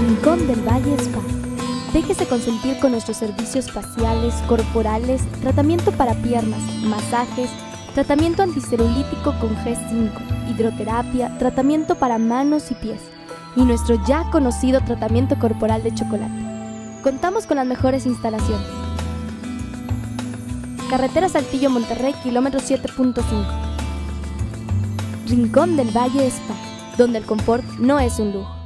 Rincón del Valle Spa. Déjese consentir con nuestros servicios faciales, corporales, tratamiento para piernas, masajes, tratamiento anticelulítico con G5, hidroterapia, tratamiento para manos y pies y nuestro ya conocido tratamiento corporal de chocolate. Contamos con las mejores instalaciones. Carretera Saltillo-Monterrey, kilómetro 7.5. Rincón del Valle Spa, donde el confort no es un lujo.